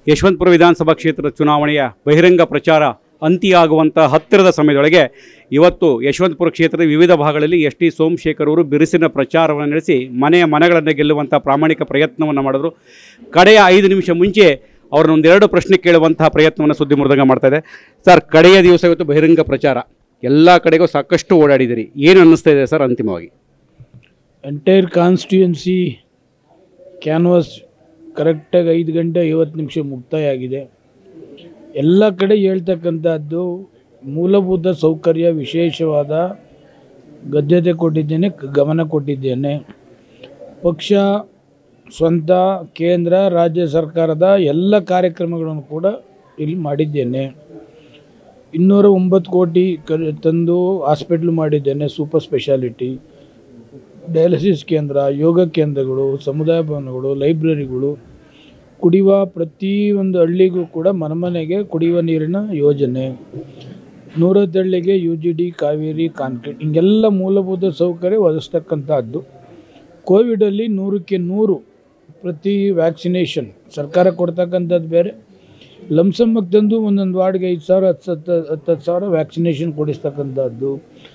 ಯಶವಂತಪುರ ವಿಧಾನಸಭಾ ಕ್ಷೇತ್ರದ ಚುನಾವಣೆಯ ಬಹಿರಂಗ ಪ್ರಚಾರ ಅಂತ್ಯವಾಗುವಂಥ ಹತ್ತಿರದ ಸಮಯದೊಳಗೆ ಇವತ್ತು ಯಶವಂತಪುರ ಕ್ಷೇತ್ರದ ವಿವಿಧ ಭಾಗಗಳಲ್ಲಿ ಎಸ್ ಟಿ ಸೋಮಶೇಖರ್ ಅವರು ಬಿರುಸಿನ ಪ್ರಚಾರವನ್ನು ನಡೆಸಿ ಮನೆಗಳನ್ನು ಗೆಲ್ಲುವಂಥ ಪ್ರಾಮಾಣಿಕ ಪ್ರಯತ್ನವನ್ನು ಮಾಡಿದ್ರು. ಕಡೆಯ 5 ನಿಮಿಷ ಮುಂಚೆ ಅವ್ರನ್ನ ಒಂದೆರಡು ಪ್ರಶ್ನೆ ಕೇಳುವಂತಹ ಪ್ರಯತ್ನವನ್ನು ಸುದ್ದಿ ಮೃದಂಗ ಮಾಡ್ತಾಯಿದೆ. ಸರ್, ಕಡೆಯ ದಿವಸ ಇವತ್ತು ಬಹಿರಂಗ ಪ್ರಚಾರ ಎಲ್ಲ ಕಡೆಗೂ ಸಾಕಷ್ಟು ಓಡಾಡಿದಿರಿ, ಏನು ಅನ್ನಿಸ್ತಾ ಇದೆ ಸರ್ ಅಂತಿಮವಾಗಿ? ಎಂಟೈರ್ ಕಾನ್ಸ್ಟಿಟ್ಯೂನ್ಸಿ ಕ್ಯಾನ್ವಾಸ್ ಕರೆಕ್ಟಾಗಿ 5 ಗಂಟೆ 50 ನಿಮಿಷ ಮುಕ್ತಾಯ ಆಗಿದೆ. ಎಲ್ಲ ಕಡೆ ಹೇಳ್ತಕ್ಕಂಥದ್ದು ಮೂಲಭೂತ ಸೌಕರ್ಯ ವಿಶೇಷವಾದ ಗದ್ಯತೆ ಕೊಟ್ಟಿದ್ದೇನೆ, ಗಮನ ಕೊಟ್ಟಿದ್ದೇನೆ. ಪಕ್ಷ ಸ್ವಂತ ಕೇಂದ್ರ ರಾಜ್ಯ ಸರ್ಕಾರದ ಎಲ್ಲ ಕಾರ್ಯಕ್ರಮಗಳನ್ನು ಕೂಡ ಇಲ್ಲಿ ಮಾಡಿದ್ದೇನೆ. 209 ಕೋಟಿ ತಂದು ಹಾಸ್ಪಿಟ್ಲ್ ಮಾಡಿದ್ದೇನೆ, ಸೂಪರ್ ಸ್ಪೆಷಾಲಿಟಿ, ಡಯಾಲಿಸಿಸ್ ಕೇಂದ್ರ, ಯೋಗ ಕೇಂದ್ರಗಳು, ಸಮುದಾಯ ಭವನಗಳು, ಲೈಬ್ರರಿಗಳು, ಕುಡಿಯುವ ಪ್ರತಿಯೊಂದು ಹಳ್ಳಿಗೂ ಕೂಡ ಮನೆಗೆ ಕುಡಿಯುವ ನೀರಿನ ಯೋಜನೆ, 100 ಹಳ್ಳಿಗೆ UGD, ಕಾವೇರಿ, ಕಾಂಕ್ರೀಟ್, ಹಿಂಗೆಲ್ಲ ಮೂಲಭೂತ ಸೌಕರ್ಯ ಒದಗಿಸ್ತಕ್ಕಂಥದ್ದು. ಕೋವಿಡಲ್ಲಿ 100ಕ್ಕೆ 100 ಪ್ರತಿ ವ್ಯಾಕ್ಸಿನೇಷನ್ ಸರ್ಕಾರ ಕೊಡ್ತಕ್ಕಂಥದ್ದು ಬೇರೆ, ಲಂಸಮ್ಮಕ್ಕೆ ತಂದು ಒಂದೊಂದು ವಾರ್ಡ್ಗೆ 5,000 10,000 ವ್ಯಾಕ್ಸಿನೇಷನ್ ಕೊಡಿಸ್ತಕ್ಕಂಥದ್ದು.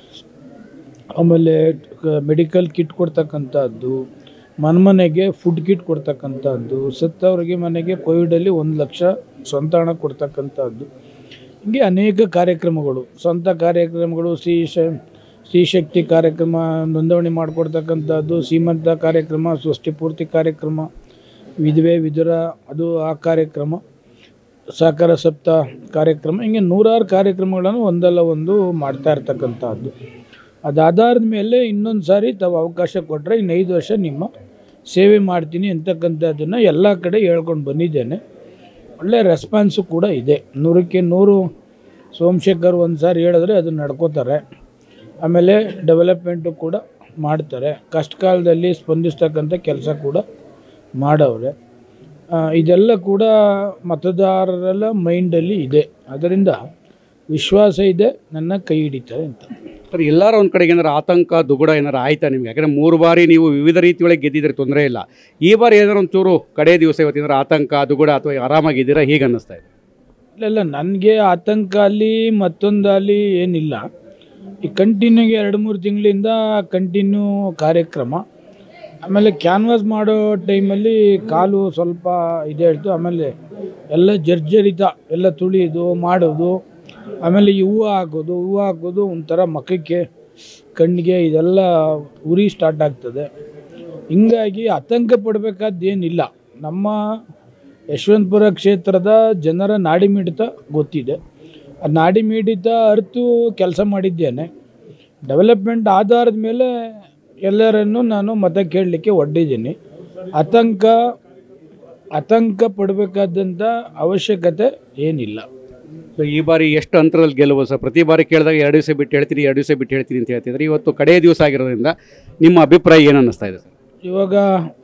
ಆಮೇಲೆ ಮೆಡಿಕಲ್ ಕಿಟ್ ಕೊಡ್ತಕ್ಕಂಥದ್ದು, ಮನೆಗೆ ಫುಡ್ ಕಿಟ್ ಕೊಡ್ತಕ್ಕಂಥದ್ದು, ಸತ್ತವರಿಗೆ ಮನೆಗೆ ಕೋವಿಡಲ್ಲಿ 1 ಲಕ್ಷ ಸ್ವಂತ ಹಣ ಕೊಡ್ತಕ್ಕಂಥದ್ದು. ಹೀಗೆ ಅನೇಕ ಕಾರ್ಯಕ್ರಮಗಳು, ಸ್ವಂತ ಕಾರ್ಯಕ್ರಮಗಳು, ಸ್ತ್ರೀ ಶಕ್ತಿ ಕಾರ್ಯಕ್ರಮ, ನೋಂದಣಿ ಮಾಡಿಕೊಡ್ತಕ್ಕಂಥದ್ದು, ಸೀಮಂತ ಕಾರ್ಯಕ್ರಮ, ಸೃಷ್ಟಿ ಪೂರ್ತಿ ಕಾರ್ಯಕ್ರಮ, ವಿಧವೆ ವಿಧುರ ಅದು ಆ ಕಾರ್ಯಕ್ರಮ, ಸಹಕಾರ ಸಪ್ತಾಹ ಕಾರ್ಯಕ್ರಮ, ಹಿಂಗೆ 100 ಕಾರ್ಯಕ್ರಮಗಳನ್ನು ಒಂದಲ್ಲ ಒಂದು ಮಾಡ್ತಾ ಇರ್ತಕ್ಕಂಥದ್ದು. ಅದಾಧಾರದ ಮೇಲೆ ಇನ್ನೊಂದು ಸಾರಿ ತಾವು ಅವಕಾಶ ಕೊಟ್ಟರೆ ಇನ್ನು 5 ವರ್ಷ ನಿಮ್ಮ ಸೇವೆ ಮಾಡ್ತೀನಿ ಅಂತಕ್ಕಂಥದ್ದನ್ನು ಎಲ್ಲ ಕಡೆ ಹೇಳ್ಕೊಂಡು ಬಂದಿದ್ದೇನೆ. ಒಳ್ಳೆಯ ರೆಸ್ಪಾನ್ಸು ಕೂಡ ಇದೆ. 100ಕ್ಕೆ 100 ಸೋಮಶೇಖರ್ ಒಂದು ಸಾರಿ ಹೇಳಿದ್ರೆ ಅದನ್ನು ನಡ್ಕೋತಾರೆ. ಆಮೇಲೆ ಡೆವಲಪ್ಮೆಂಟು ಕೂಡ ಮಾಡ್ತಾರೆ. ಕಷ್ಟ ಕಾಲದಲ್ಲಿ ಸ್ಪಂದಿಸ್ತಕ್ಕಂಥ ಕೆಲಸ ಕೂಡ ಮಾಡವ್ರೆ. ಇದೆಲ್ಲ ಕೂಡ ಮತದಾರರೆಲ್ಲ ಮೈಂಡಲ್ಲಿ ಇದೆ. ಅದರಿಂದ ವಿಶ್ವಾಸ ಇದೆ, ನನ್ನ ಕೈ ಹಿಡಿತಾರೆ ಅಂತ. ಸರ್, ಎಲ್ಲರೂ ಒಂದು ಕಡೆಗೆ ಏನಾರು ಆತಂಕ ದುಗುಡ ಏನಾರು ಆಯ್ತಾ ನಿಮಗೆ? ಯಾಕಂದರೆ 3 ಬಾರಿ ನೀವು ವಿವಿಧ ರೀತಿಯೊಳಗೆ ಗೆದ್ದಿದ್ರೆ ತೊಂದರೆ ಇಲ್ಲ. ಈ ಬಾರಿ ಏನಾರು ಒಂಚೂರು ಕಡೆ ದಿವಸ ಇವತ್ತೇನಾರು ಆತಂಕ ದುಗುಡ ಅಥವಾ ಆರಾಮಾಗಿದ್ದೀರಾ ಹೀಗೆ ಅನ್ನಿಸ್ತಾ ಇದೆ? ಇಲ್ಲ, ನನಗೆ ಆತಂಕ ಅಲ್ಲಿ ಮತ್ತೊಂದಲ್ಲಿ ಏನಿಲ್ಲ. ಈ ಕಂಟಿನ್ಯೂಗೆ 2-3 ತಿಂಗಳಿಂದ ಕಂಟಿನ್ಯೂ ಕಾರ್ಯಕ್ರಮ. ಆಮೇಲೆ ಕ್ಯಾನ್ವಾಸ್ ಮಾಡೋ ಟೈಮಲ್ಲಿ ಕಾಲು ಸ್ವಲ್ಪ ಇದೆ ಹೇಳ್ತು. ಆಮೇಲೆ ಎಲ್ಲ ಜರ್ಜರಿತ ಎಲ್ಲ ತುಳಿಯೋದು ಮಾಡೋದು, ಆಮೇಲೆ ಈ ಹೂವು ಹಾಕೋದು ಒಂಥರ ಮುಖಕ್ಕೆ ಕಣ್ಣಿಗೆ ಇದೆಲ್ಲ ಉರಿ ಸ್ಟಾರ್ಟ್ ಆಗ್ತದೆ. ಹಿಂಗಾಗಿ ಆತಂಕ ಪಡಬೇಕಾದ್ದೇನಿಲ್ಲ. ನಮ್ಮ ಯಶವಂತಪುರ ಕ್ಷೇತ್ರದ ಜನರ ನಾಡಿಮಿಡಿತ ಗೊತ್ತಿದೆ. ಆ ನಾಡಿಮಿಡಿತ ಅರಿತು ಕೆಲಸ ಮಾಡಿದ್ದೇನೆ. ಡೆವಲಪ್ಮೆಂಟ್ ಆಧಾರದ ಮೇಲೆ ಎಲ್ಲರನ್ನು ನಾನು ಮತ ಕೇಳಲಿಕ್ಕೆ ಒಡ್ಡಿದ್ದೀನಿ. ಆತಂಕ ಪಡಬೇಕಾದಂಥ ಅವಶ್ಯಕತೆ ಏನಿಲ್ಲ. ಸೊ ಈ ಬಾರಿ ಎಷ್ಟು ಅಂತರದಲ್ಲಿ ಗೆಲ್ಲುವ ಸರ್? ಪ್ರತಿ ಬಾರಿ ಕೇಳಿದಾಗ 2 ದಿವಸ ಬಿಟ್ಟು ಹೇಳ್ತೀನಿ, 2 ದಿವಸ ಬಿಟ್ಟು ಹೇಳ್ತೀನಿ ಅಂತ ಹೇಳ್ತಿದ್ರೆ, ಇವತ್ತು ಕಡೆಯ ದಿವಸ ಆಗಿರೋದ್ರಿಂದ ನಿಮ್ಮ ಅಭಿಪ್ರಾಯ ಏನು ಅನ್ನಿಸ್ತಾ ಇದೆ ಸರ್? ಇವಾಗ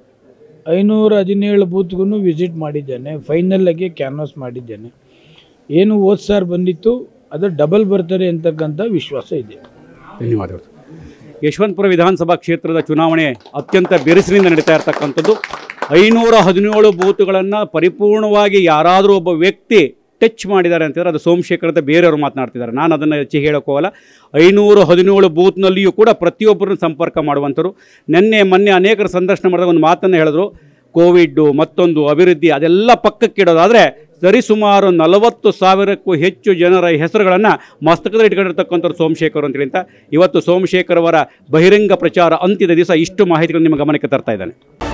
517 ಬೂತ್ಗೂ ವಿಸಿಟ್ ಮಾಡಿದ್ದೇನೆ. ಫೈನಲ್ಲಾಗಿ ಕ್ಯಾನ್ವಾಸ್ ಮಾಡಿದ್ದೇನೆ. ಏನು ಹೋದ ಸಾರಿ ಬಂದಿತ್ತು ಅದು ಡಬಲ್ ಬರ್ತಾರೆ ಅಂತಕ್ಕಂಥ ವಿಶ್ವಾಸ ಇದೆ. ಧನ್ಯವಾದಗಳು. ಯಶವಂತಪುರ ವಿಧಾನಸಭಾ ಕ್ಷೇತ್ರದ ಚುನಾವಣೆ ಅತ್ಯಂತ ಬಿರುಸಿನಿಂದ ನಡೀತಾ ಇರತಕ್ಕಂಥದ್ದು. 517 ಬೂತ್ಗಳನ್ನು ಪರಿಪೂರ್ಣವಾಗಿ ಯಾರಾದರೂ ಒಬ್ಬ ವ್ಯಕ್ತಿ ಟಚ್ ಮಾಡಿದ್ದಾರೆ ಅಂತಂದರೆ ಅದು ಸೋಮಶೇಖರ್ ಅಂತ ಬೇರೆಯವರು ಮಾತನಾಡ್ತಿದ್ದಾರೆ. ನಾನು ಅದನ್ನು ಹೆಚ್ಚು ಹೇಳೋಕ್ಕೆ ಹೋಗಲ್ಲ. 517 ಬೂತ್ನಲ್ಲಿಯೂ ಕೂಡ ಪ್ರತಿಯೊಬ್ಬರನ್ನು ಸಂಪರ್ಕ ಮಾಡುವಂಥವ್ರು. ಮೊನ್ನೆ ಅನೇಕರ ಸಂದರ್ಶನ ಮಾಡಿದಾಗ ಒಂದು ಮಾತನ್ನು ಹೇಳಿದ್ರು, ಕೋವಿಡ್ಡು ಮತ್ತೊಂದು ಅಭಿವೃದ್ಧಿ ಅದೆಲ್ಲ ಪಕ್ಕಕ್ಕಿಡೋದಾದರೆ ಸರಿಸುಮಾರು 40,000ಕ್ಕೂ ಹೆಚ್ಚು ಜನರ ಹೆಸರುಗಳನ್ನು ಮಸ್ತಕದಲ್ಲಿ ಇಟ್ಕೊಂಡಿರ್ತಕ್ಕಂಥವ್ರು ಸೋಮಶೇಖರ್ ಅಂತೇಳಿ ಅಂತ ಇವತ್ತು ಸೋಮಶೇಖರ್ ಅವರ ಬಹಿರಂಗ ಪ್ರಚಾರ ಅಂತ್ಯದ ದಿವಸ ಇಷ್ಟು ಮಾಹಿತಿಗಳು ನಿಮ್ಮ ಗಮನಕ್ಕೆ ತರ್ತಾ ಇದ್ದಾನೆ.